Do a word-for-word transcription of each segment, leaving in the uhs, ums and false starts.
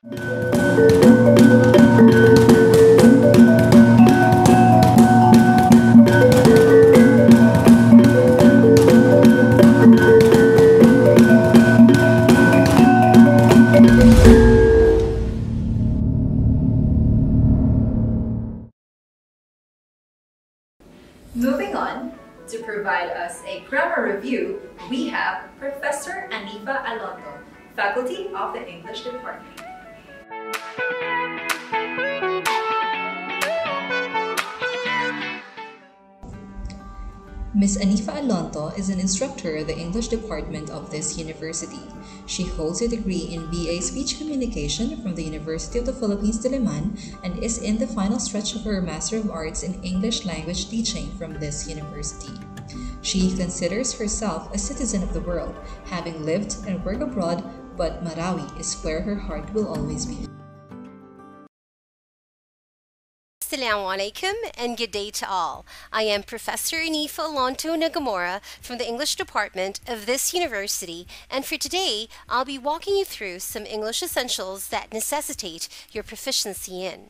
Moving on, to provide us a grammar review, we have Professor Anifa Alonso, Faculty of the English Department. Miss Anifa Alonso is an instructor at the English department of this university. She holds a degree in B A Speech Communication from the University of the Philippines, Diliman, and is in the final stretch of her Master of Arts in English Language Teaching from this university. She considers herself a citizen of the world, having lived and worked abroad, but Marawi is where her heart will always be. Assalamu alaikum and good day to all. I am Professor Anifa Alonso Nagamora from the English department of this university, and for today I'll be walking you through some English essentials that necessitate your proficiency in.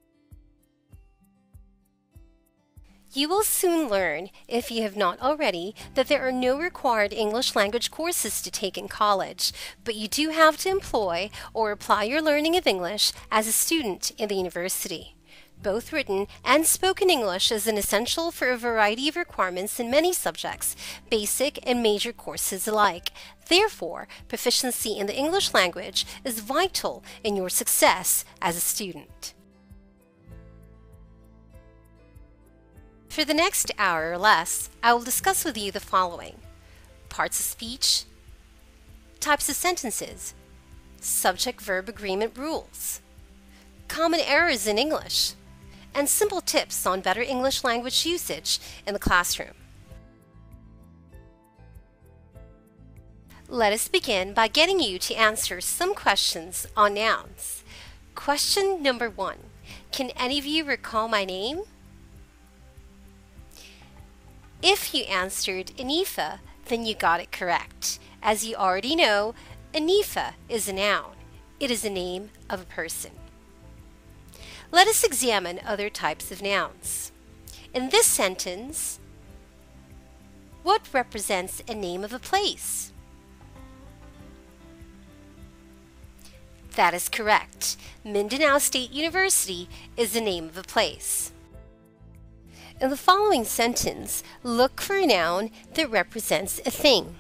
You will soon learn, if you have not already, that there are no required English language courses to take in college, but you do have to employ or apply your learning of English as a student in the university. Both written and spoken English is an essential for a variety of requirements in many subjects, basic and major courses alike. Therefore, proficiency in the English language is vital in your success as a student. For the next hour or less, I will discuss with you the following: parts of speech, types of sentences, subject-verb agreement rules, common errors in English, and simple tips on better English language usage in the classroom. Let us begin by getting you to answer some questions on nouns. Question number one. Can any of you recall my name? If you answered Anifa, then you got it correct. As you already know, Anifa is a noun. It is the name of a person. Let us examine other types of nouns. In this sentence, what represents a name of a place? That is correct. Mindanao State University is the name of a place. In the following sentence, look for a noun that represents a thing.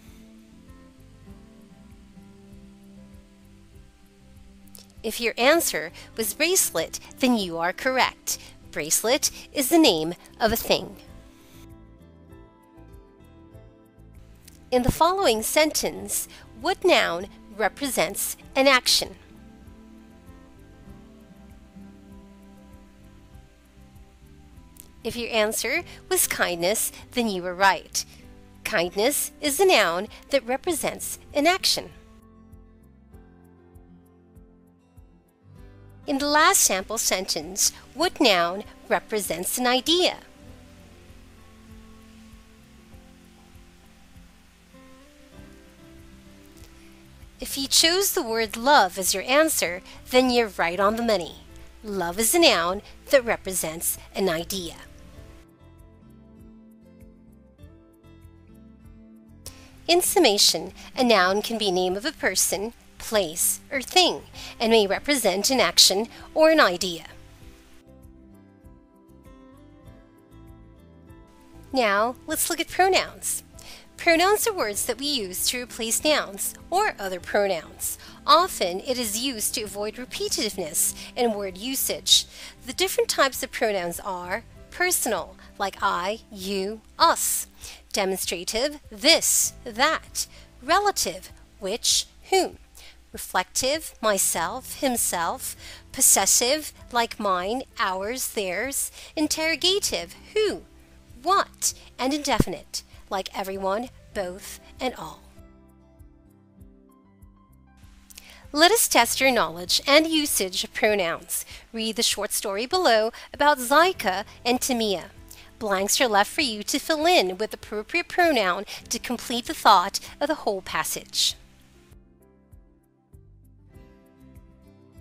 If your answer was bracelet, then you are correct. Bracelet is the name of a thing. In the following sentence, what noun represents an action? If your answer was kindness, then you were right. Kindness is the noun that represents an action. In the last sample sentence, what noun represents an idea? If you chose the word love as your answer, then you're right on the money. Love is a noun that represents an idea. In summation, a noun can be a name of a person, place, or thing, and may represent an action or an idea. Now, let's look at pronouns. Pronouns are words that we use to replace nouns or other pronouns. Often, it is used to avoid repetitiveness in word usage. The different types of pronouns are personal, like I, you, us; demonstrative, this, that; relative, which, whom; reflective, myself, himself; possessive, like mine, ours, theirs; interrogative, who, what; and indefinite, like everyone, both, and all. Let us test your knowledge and usage of pronouns. Read the short story below about Zaika and Tamia. Blanks are left for you to fill in with appropriate pronoun to complete the thought of the whole passage.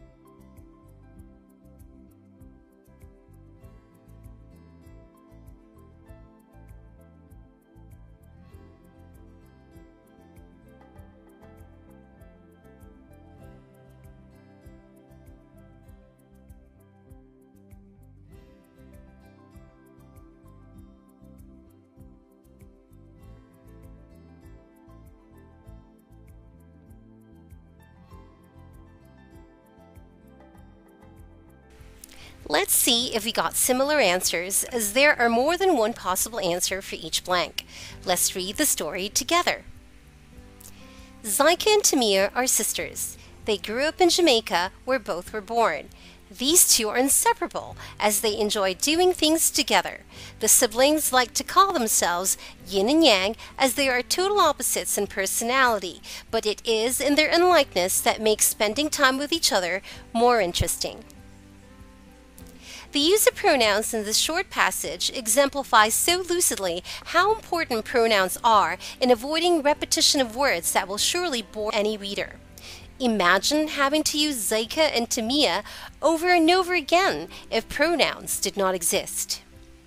Let's see if we got similar answers, as there are more than one possible answer for each blank. Let's read the story together. Zyka and Tamia are sisters. They grew up in Jamaica, where both were born. These two are inseparable, as they enjoy doing things together. The siblings like to call themselves yin and yang, as they are total opposites in personality, but it is in their unlikeness that makes spending time with each other more interesting. The use of pronouns in this short passage exemplifies so lucidly how important pronouns are in avoiding repetition of words that will surely bore any reader. Imagine having to use Zyka and Tamia over and over again if pronouns did not exist.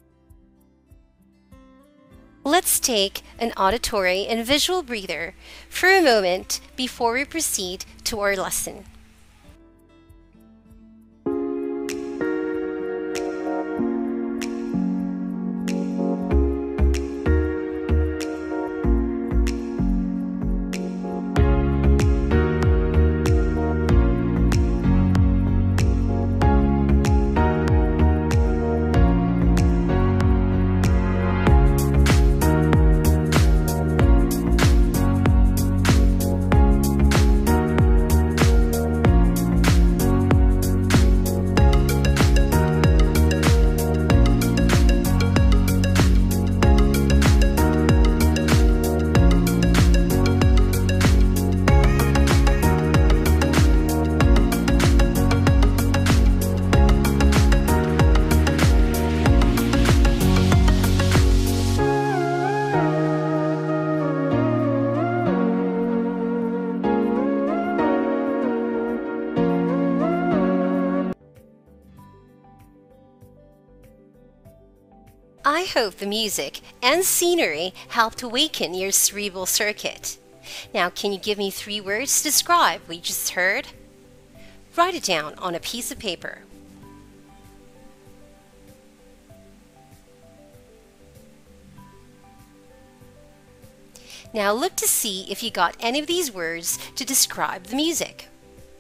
Let's take an auditory and visual breather for a moment before we proceed to our lesson. I hope the music and scenery helped awaken your cerebral circuit. Now, can you give me three words to describe what you just heard? Write it down on a piece of paper. Now look to see if you got any of these words to describe the music.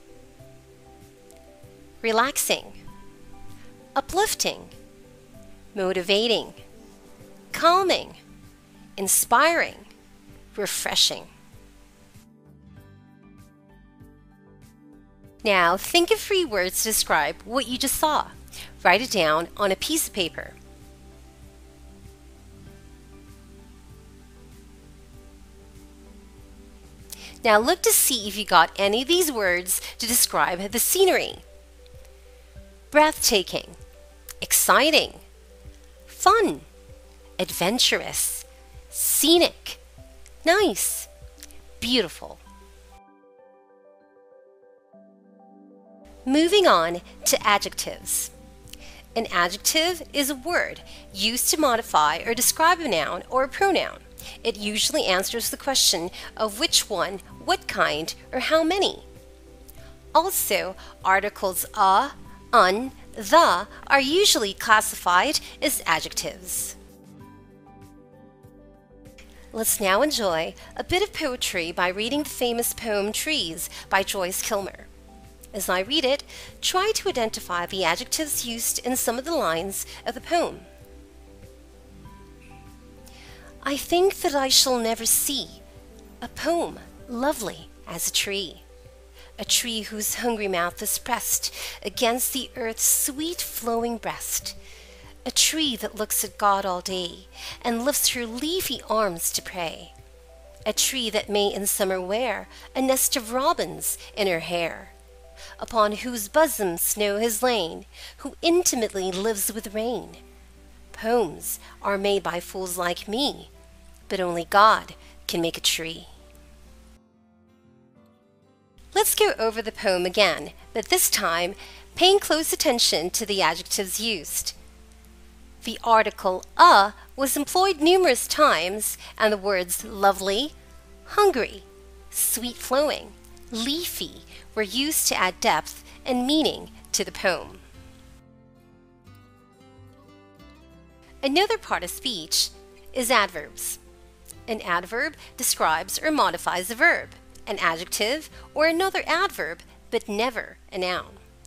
Relaxing, uplifting, motivating, calming, inspiring, refreshing. Now think of three words to describe what you just saw. Write it down on a piece of paper. Now look to see if you got any of these words to describe the scenery. Breathtaking, exciting, fun, adventurous, scenic, nice, beautiful. Moving on to adjectives. An adjective is a word used to modify or describe a noun or a pronoun. It usually answers the question of which one, what kind, or how many. Also, articles a, un, the are usually classified as adjectives. Let's now enjoy a bit of poetry by reading the famous poem Trees by Joyce Kilmer. As I read it, try to identify the adjectives used in some of the lines of the poem. I think that I shall never see a poem lovely as a tree, a tree whose hungry mouth is pressed against the earth's sweet flowing breast, a tree that looks at God all day and lifts her leafy arms to pray, a tree that may in summer wear a nest of robins in her hair, upon whose bosom snow has lain, who intimately lives with rain. Poems are made by fools like me, but only God can make a tree. Let's go over the poem again, but this time paying close attention to the adjectives used. The article a was employed numerous times, and the words lovely, hungry, sweet flowing, leafy were used to add depth and meaning to the poem. Another part of speech is adverbs. An adverb describes or modifies a verb, an adjective, or another adverb, but never a noun.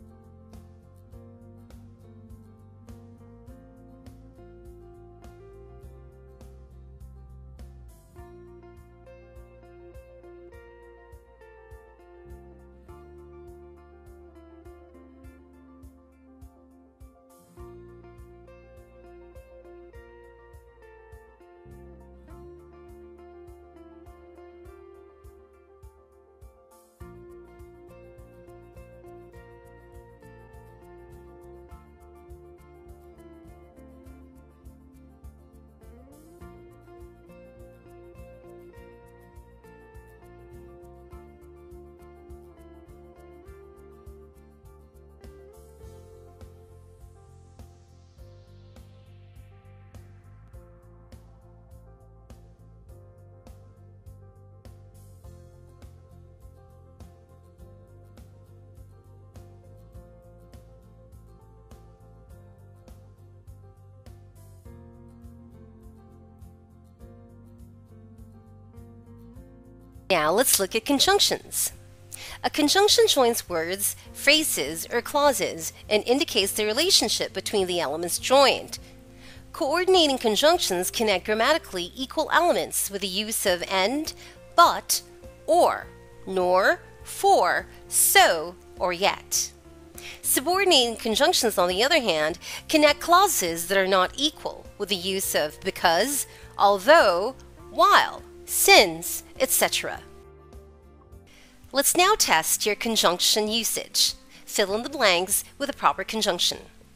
Now let's look at conjunctions. A conjunction joins words, phrases, or clauses and indicates the relationship between the elements joined. Coordinating conjunctions connect grammatically equal elements with the use of and, but, or, nor, for, so, or yet. Subordinating conjunctions, on the other hand, connect clauses that are not equal with the use of because, although, while, since, et cetera. Let's now test your conjunction usage. Fill in the blanks with a proper conjunction.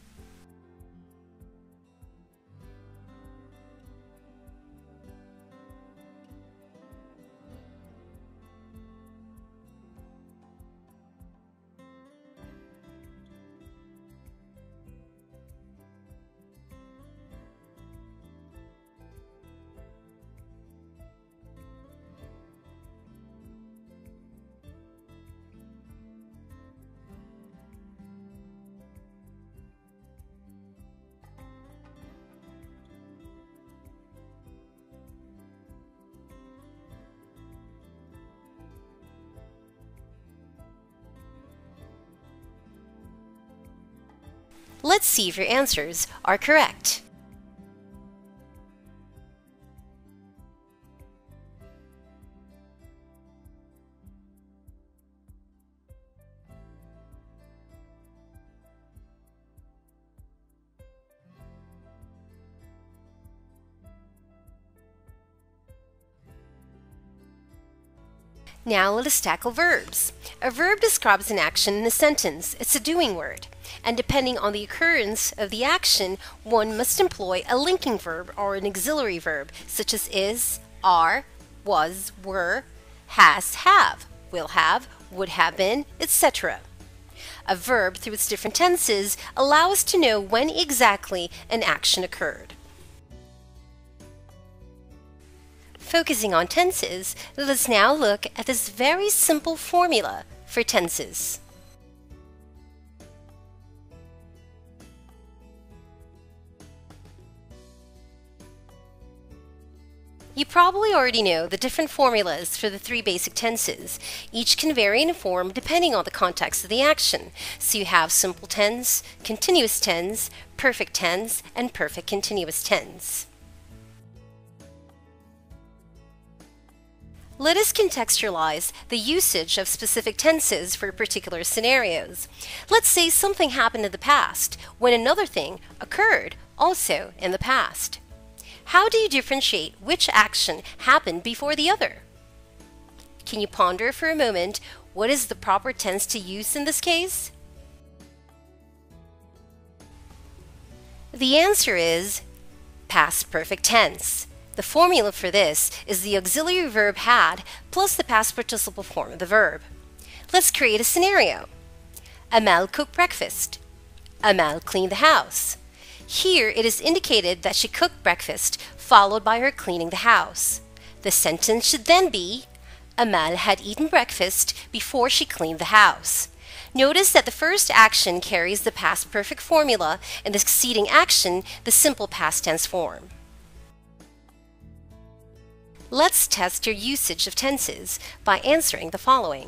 Let's see if your answers are correct. Now let us tackle verbs. A verb describes an action in a sentence. It's a doing word. And depending on the occurrence of the action, one must employ a linking verb or an auxiliary verb, such as is, are, was, were, has, have, will have, would have been, et cetera. A verb, through its different tenses, allows us to know when exactly an action occurred. Focusing on tenses, let us now look at this very simple formula for tenses. You probably already know the different formulas for the three basic tenses. Each can vary in form depending on the context of the action. So you have simple tense, continuous tense, perfect tense, and perfect continuous tense. Let us contextualize the usage of specific tenses for particular scenarios. Let's say something happened in the past when another thing occurred also in the past. How do you differentiate which action happened before the other? Can you ponder for a moment what is the proper tense to use in this case? The answer is past perfect tense. The formula for this is the auxiliary verb had plus the past participle form of the verb. Let's create a scenario. Amal cooked breakfast. Amal cleaned the house. Here it is indicated that she cooked breakfast, followed by her cleaning the house. The sentence should then be, Amal had eaten breakfast before she cleaned the house. Notice that the first action carries the past perfect formula and the succeeding action the simple past tense form. Let's test your usage of tenses by answering the following.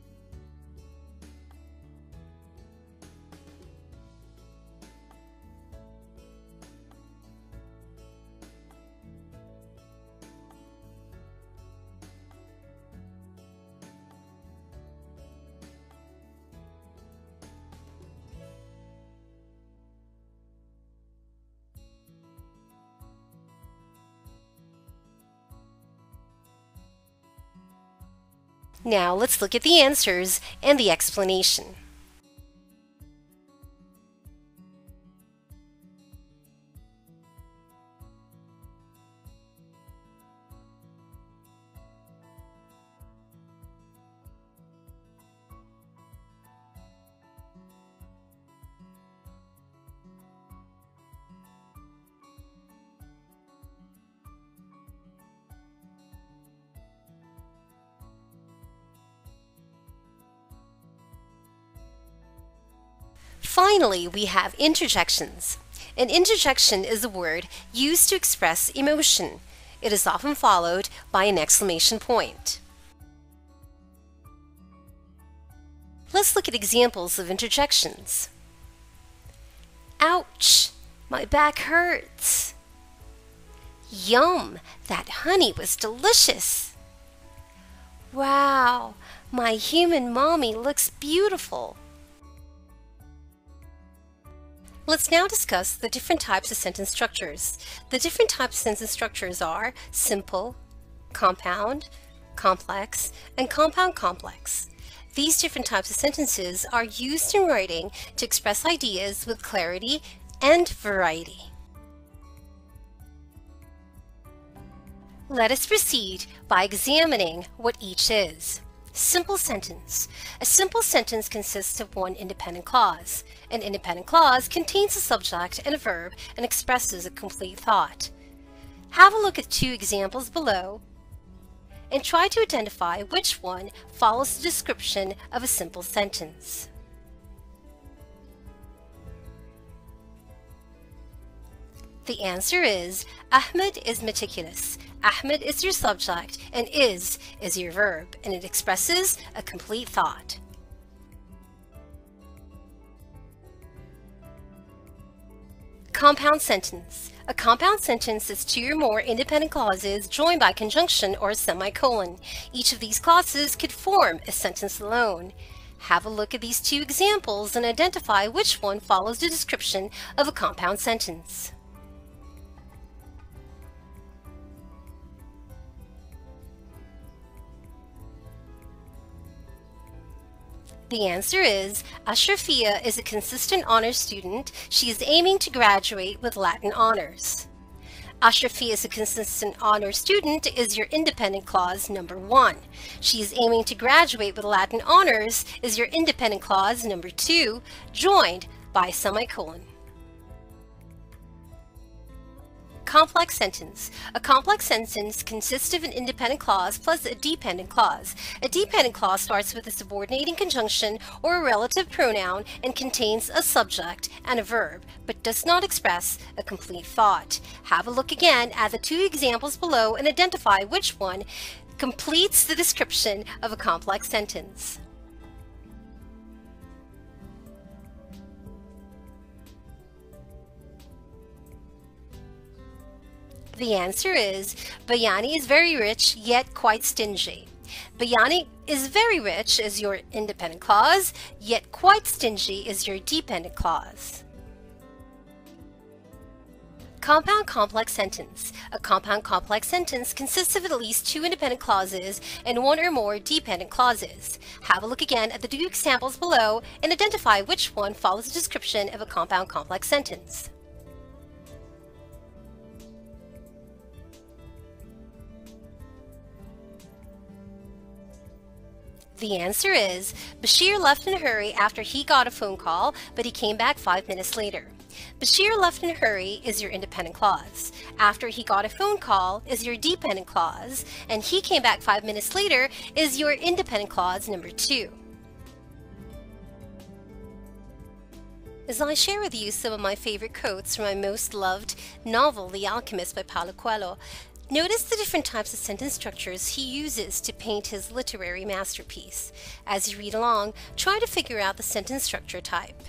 Now let's look at the answers and the explanation. Finally, we have interjections. An interjection is a word used to express emotion. It is often followed by an exclamation point. Let's look at examples of interjections. Ouch! My back hurts. Yum! That honey was delicious. Wow! My human mommy looks beautiful. Let's now discuss the different types of sentence structures. The different types of sentence structures are simple, compound, complex, and compound-complex. These different types of sentences are used in writing to express ideas with clarity and variety. Let us proceed by examining what each is. Simple sentence. A simple sentence consists of one independent clause. An independent clause contains a subject and a verb and expresses a complete thought. Have a look at two examples below and try to identify which one follows the description of a simple sentence. The answer is Ahmed is meticulous. Ahmed is your subject and is is your verb, and it expresses a complete thought. Compound sentence. A compound sentence is two or more independent clauses joined by conjunction or a semicolon. Each of these clauses could form a sentence alone. Have a look at these two examples and identify which one follows the description of a compound sentence. The answer is, Ashrafia is a consistent honors student. She is aiming to graduate with Latin honors. Ashrafia is a consistent honors student is your independent clause number one. She is aiming to graduate with Latin honors is your independent clause number two, joined by a semicolon. Complex sentence. A complex sentence consists of an independent clause plus a dependent clause. A dependent clause starts with a subordinating conjunction or a relative pronoun and contains a subject and a verb, but does not express a complete thought. Have a look again at the two examples below and identify which one completes the description of a complex sentence. The answer is, Bayani is very rich, yet quite stingy. Bayani is very rich is your independent clause, yet quite stingy is your dependent clause. Compound complex sentence. A compound complex sentence consists of at least two independent clauses and one or more dependent clauses. Have a look again at the two examples below and identify which one follows the description of a compound complex sentence. The answer is, Bashir left in a hurry after he got a phone call, but he came back five minutes later. Bashir left in a hurry is your independent clause. After he got a phone call is your dependent clause, and he came back five minutes later is your independent clause number two. As I share with you some of my favorite quotes from my most loved novel, The Alchemist by Paulo Coelho, notice the different types of sentence structures he uses to paint his literary masterpiece. As you read along, try to figure out the sentence structure type.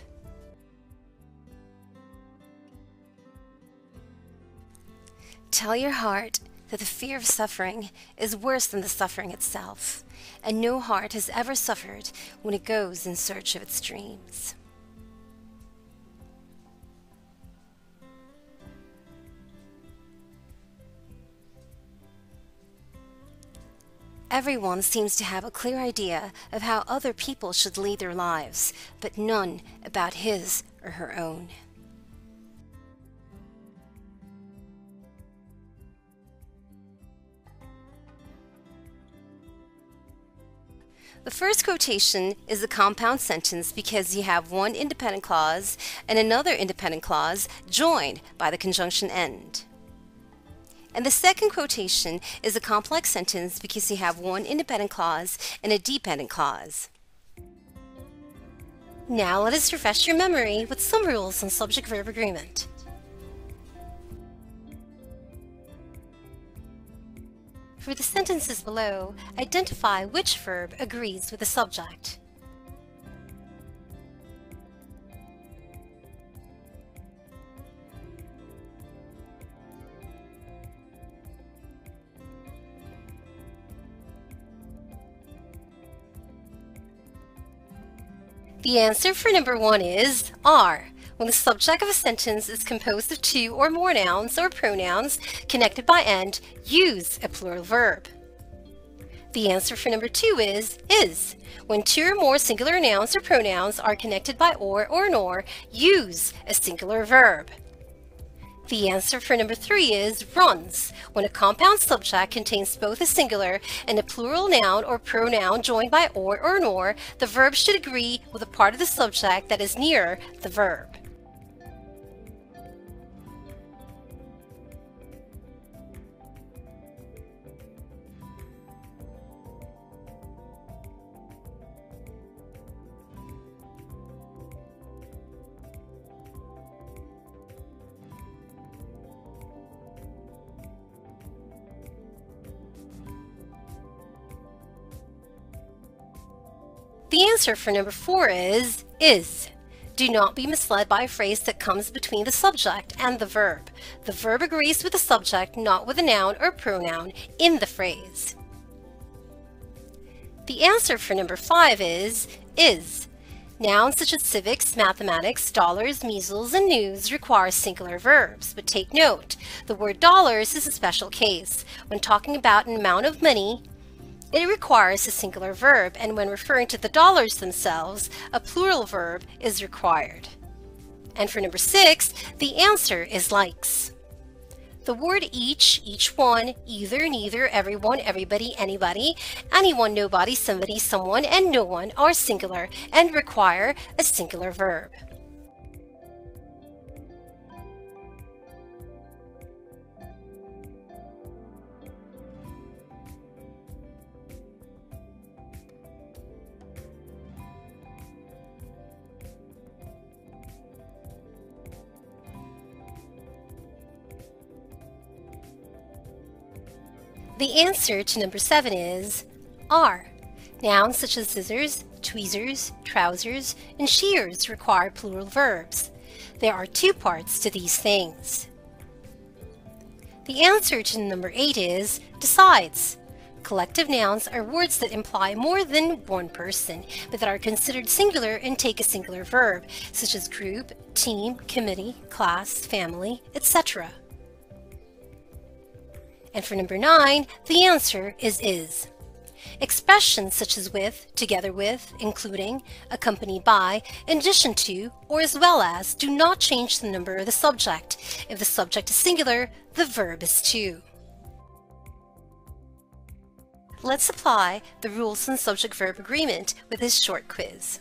Tell your heart that the fear of suffering is worse than the suffering itself, and no heart has ever suffered when it goes in search of its dreams. Everyone seems to have a clear idea of how other people should lead their lives, but none about his or her own. The first quotation is a compound sentence because you have one independent clause and another independent clause joined by the conjunction end. And the second quotation is a complex sentence because you have one independent clause and a dependent clause. Now let us refresh your memory with some rules on subject-verb agreement. For the sentences below, identify which verb agrees with the subject. The answer for number one is are. When the subject of a sentence is composed of two or more nouns or pronouns connected by and, use a plural verb. The answer for number two is is. When two or more singular nouns or pronouns are connected by or or nor, use a singular verb. The answer for number three is runs. When a compound subject contains both a singular and a plural noun or pronoun joined by or or nor, the verb should agree with the part of the subject that is near the verb. The answer for number four is is. Do not be misled by a phrase that comes between the subject and the verb. The verb agrees with the subject, not with a noun or pronoun in the phrase. The answer for number five is is. Nouns such as civics, mathematics, dollars, measles, and news require singular verbs, but take note, the word dollars is a special case. When talking about an amount of money, it requires a singular verb, and when referring to the dollars themselves, a plural verb is required. And for number six, the answer is likes. The word each, each one, either, neither, everyone, everybody, anybody, anyone, nobody, somebody, someone, and no one are singular and require a singular verb. The answer to number seven is are. Nouns such as scissors, tweezers, trousers, and shears require plural verbs. There are two parts to these things. The answer to number eight is decides. Collective nouns are words that imply more than one person, but that are considered singular and take a singular verb, such as group, team, committee, class, family, et cetera. And for number nine, the answer is is. Expressions such as with, together with, including, accompanied by, in addition to, or as well as do not change the number of the subject. If the subject is singular, the verb is two. Let's apply the rules in subject-verb agreement with this short quiz.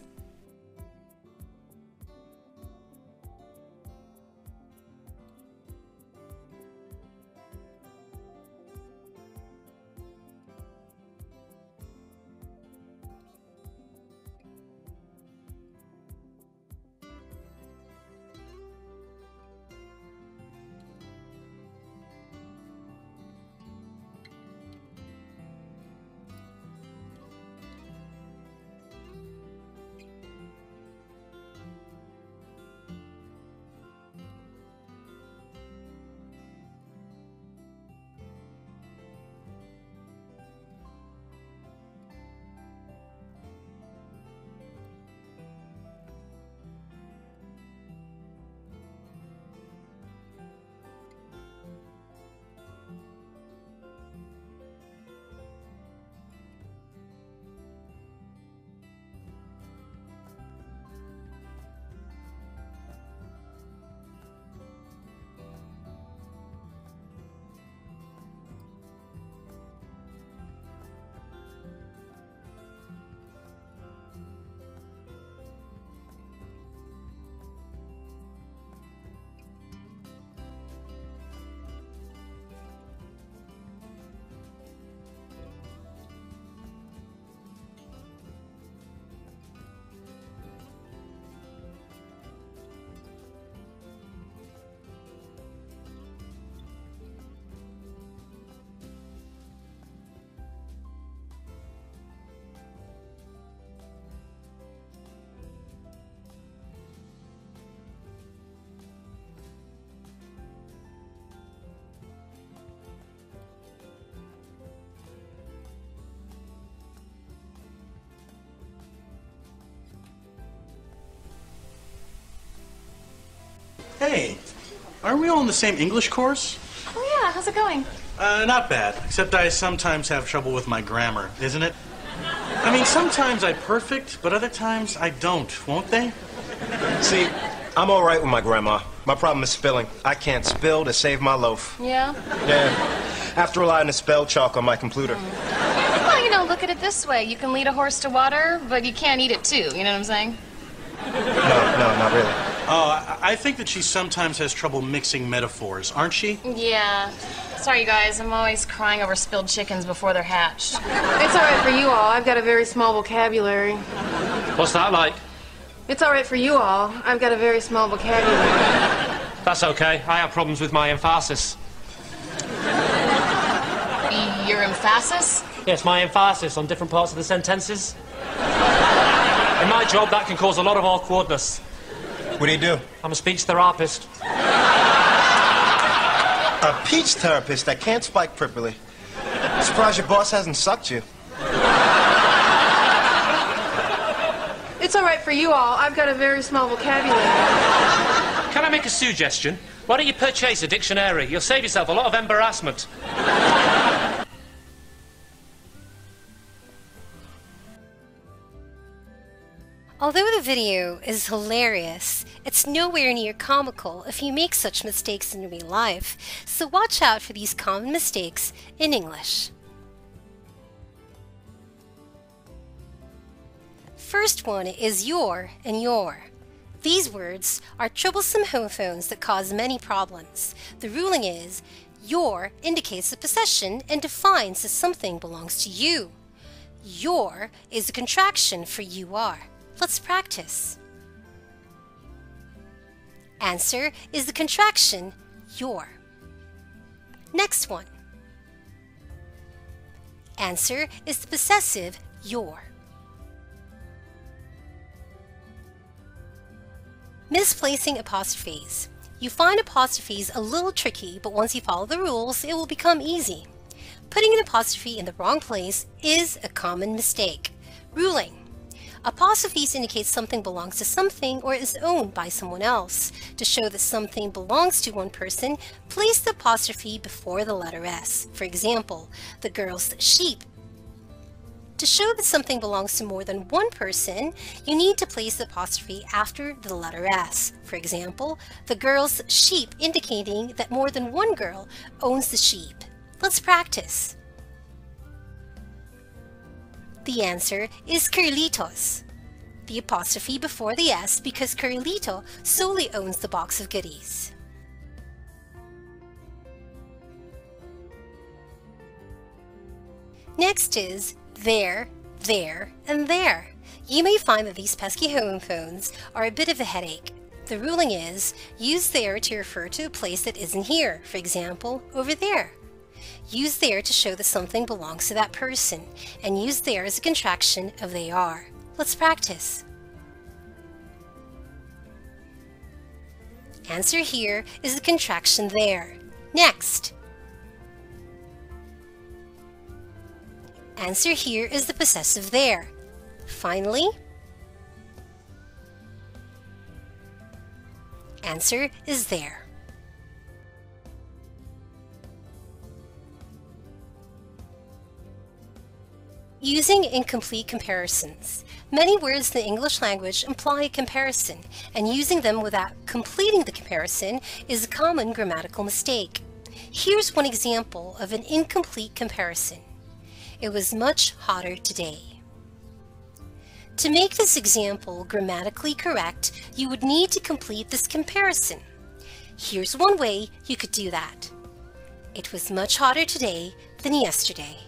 Hey, aren't we all in the same English course? Oh yeah, how's it going? Uh, not bad, except I sometimes have trouble with my grammar, isn't it? I mean, sometimes I perfect, but other times I don't, won't they? See, I'm all right with my grandma. My problem is spelling. I can't spell to save my loaf. Yeah? Yeah. Have to rely on the spell chalk on my computer. Well, you know, look at it this way. You can lead a horse to water, but you can't eat it too. You know what I'm saying? No, no, not really. Oh, I, I think that she sometimes has trouble mixing metaphors, aren't she? Yeah. Sorry, you guys. I'm always crying over spilled chickens before they're hatched. It's all right for you all. I've got a very small vocabulary. What's that like? It's all right for you all. I've got a very small vocabulary. That's okay. I have problems with my emphasis. Your emphasis? Yes, my emphasis on different parts of the sentences. In my job, that can cause a lot of awkwardness. What do you do? I'm a speech therapist. A peach therapist that can't spike properly. Surprised your boss hasn't sucked you. It's all right for you all. I've got a very small vocabulary. Can I make a suggestion? Why don't you purchase a dictionary? You'll save yourself a lot of embarrassment. Although the video is hilarious, it's nowhere near comical if you make such mistakes in real life, so watch out for these common mistakes in English. First one is your and your. These words are troublesome homophones that cause many problems. The ruling is, your indicates a possession and defines that something belongs to you. Your is a contraction for you are. Let's practice. Answer is the contraction your. Next one. Answer is the possessive your. Misplacing apostrophes. You find apostrophes a little tricky, but once you follow the rules, it will become easy. Putting an apostrophe in the wrong place is a common mistake. Ruling. Apostrophes indicate something belongs to something or is owned by someone else. To show that something belongs to one person, place the apostrophe before the letter S. For example, the girl's sheep. To show that something belongs to more than one person, you need to place the apostrophe after the letter S. For example, the girl's sheep, indicating that more than one girl owns the sheep. Let's practice. The answer is Carlitos. The apostrophe before the S because Carlito solely owns the box of goodies. Next is there, there, and there. You may find that these pesky homophones are a bit of a headache. The ruling is, use there to refer to a place that isn't here. For example, over there. Use there to show that something belongs to that person, and use there as a contraction of they are. Let's practice. Answer here is the contraction there. Next. Answer here is the possessive there. Finally, answer is there. Using incomplete comparisons. Many words in the English language imply a comparison, and using them without completing the comparison is a common grammatical mistake. Here's one example of an incomplete comparison. It was much hotter today. To make this example grammatically correct, you would need to complete this comparison. Here's one way you could do that. It was much hotter today than yesterday.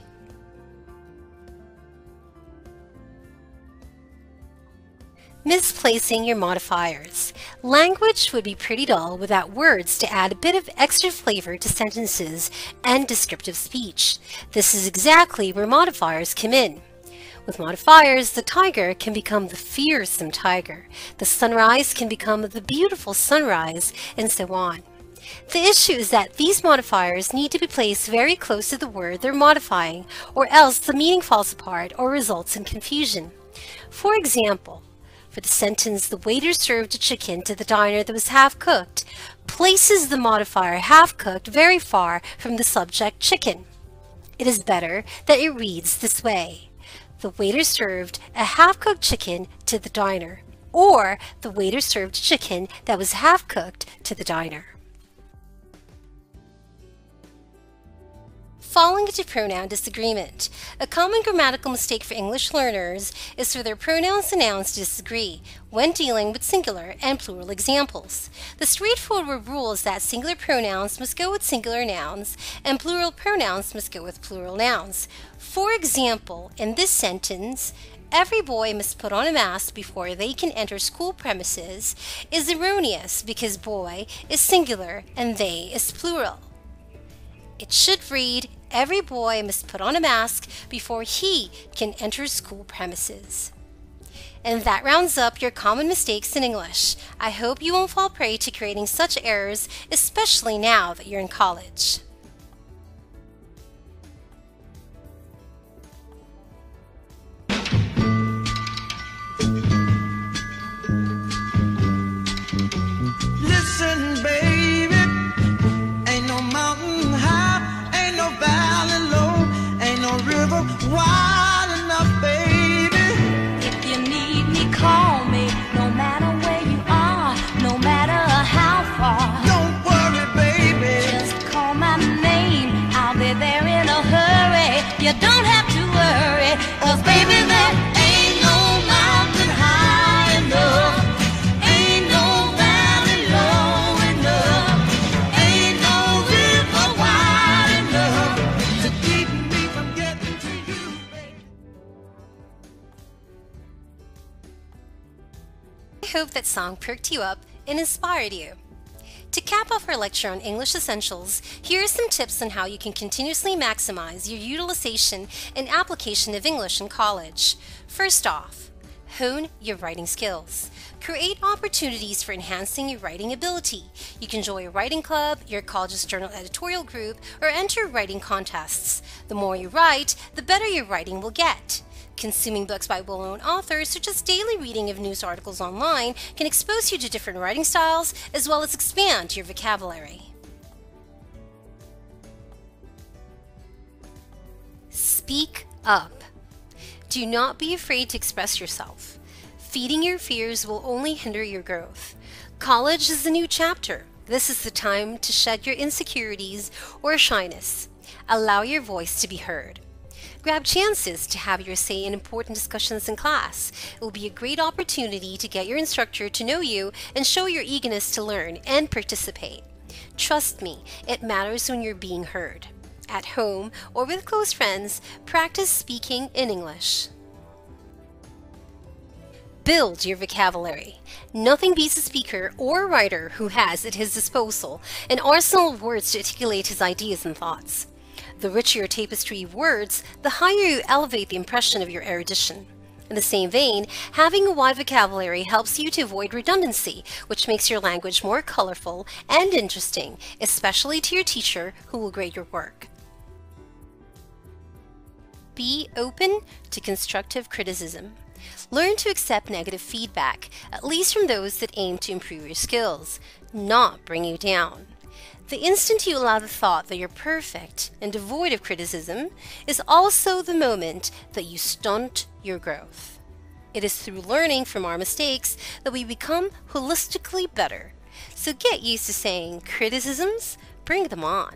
Misplacing your modifiers. Language would be pretty dull without words to add a bit of extra flavor to sentences and descriptive speech. This is exactly where modifiers come in. With modifiers, the tiger can become the fearsome tiger, the sunrise can become the beautiful sunrise, and so on. The issue is that these modifiers need to be placed very close to the word they're modifying, or else the meaning falls apart or results in confusion. For example, For the sentence, the waiter served a chicken to the diner that was half-cooked, places the modifier half-cooked very far from the subject chicken. It is better that it reads this way: the waiter served a half-cooked chicken to the diner, or the waiter served chicken that was half-cooked to the diner. Falling into pronoun disagreement. A common grammatical mistake for English learners is for their pronouns and nouns to disagree when dealing with singular and plural examples. The straightforward rule is that singular pronouns must go with singular nouns and plural pronouns must go with plural nouns. For example, in this sentence, every boy must put on a mask before they can enter school premises is erroneous because boy is singular and they is plural. It should read, every boy must put on a mask before he can enter school premises. And that rounds up your common mistakes in English. I hope you won't fall prey to creating such errors, especially now that you're in college. Listen, baby, ain't no mountain high, ain't no valley low, ain't no river wide enough, baby. If you need me, call me, no matter where you are, no matter how far. Don't worry, baby, just call my name, I'll be there in a hurry. You don't have to worry, 'cause baby, there ain't no mountain high enough. I hope that song perked you up and inspired you. To cap off our lecture on English Essentials, here are some tips on how you can continuously maximize your utilization and application of English in college. First off, hone your writing skills. Create opportunities for enhancing your writing ability. You can join a writing club, your college's journal editorial group, or enter writing contests. The more you write, the better your writing will get. Consuming books by well-known authors, such as daily reading of news articles online, can expose you to different writing styles as well as expand your vocabulary. Speak up. Do not be afraid to express yourself. Feeding your fears will only hinder your growth. College is a new chapter. This is the time to shed your insecurities or shyness. Allow your voice to be heard. Grab chances to have your say in important discussions in class. It will be a great opportunity to get your instructor to know you and show your eagerness to learn and participate. Trust me, it matters when you're being heard. At home or with close friends, practice speaking in English. Build your vocabulary. Nothing beats a speaker or writer who has at his disposal an arsenal of words to articulate his ideas and thoughts. The richer your tapestry of words, the higher you elevate the impression of your erudition. In the same vein, having a wide vocabulary helps you to avoid redundancy, which makes your language more colorful and interesting, especially to your teacher who will grade your work. Be open to constructive criticism. Learn to accept negative feedback, at least from those that aim to improve your skills, not bring you down. The instant you allow the thought that you're perfect and devoid of criticism is also the moment that you stunt your growth. It is through learning from our mistakes that we become holistically better. So get used to saying criticisms, bring them on.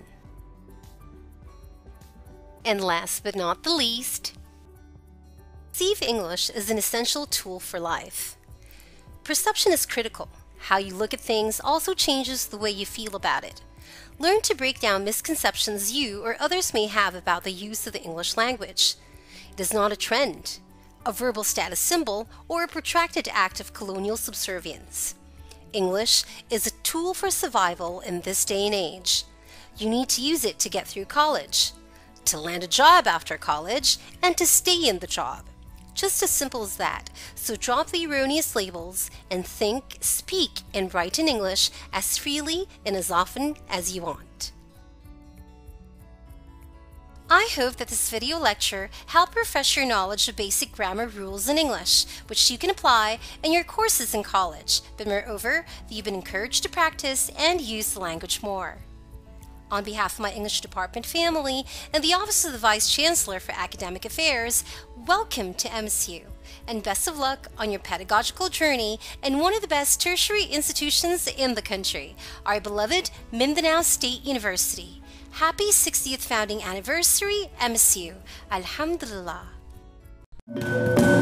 And last but not the least, perceive English is an essential tool for life. Perception is critical. How you look at things also changes the way you feel about it. Learn to break down misconceptions you or others may have about the use of the English language. It is not a trend, a verbal status symbol, or a protracted act of colonial subservience. English is a tool for survival in this day and age. You need to use it to get through college, to land a job after college, and to stay in the job. Just as simple as that. So drop the erroneous labels and think, speak, and write in English as freely and as often as you want. I hope that this video lecture helped refresh your knowledge of basic grammar rules in English, which you can apply in your courses in college, but moreover, that you've been encouraged to practice and use the language more. On behalf of my English department family and the Office of the Vice Chancellor for Academic Affairs, welcome to M S U, and best of luck on your pedagogical journey in one of the best tertiary institutions in the country, our beloved Mindanao State University. Happy sixtieth founding anniversary, M S U. Alhamdulillah.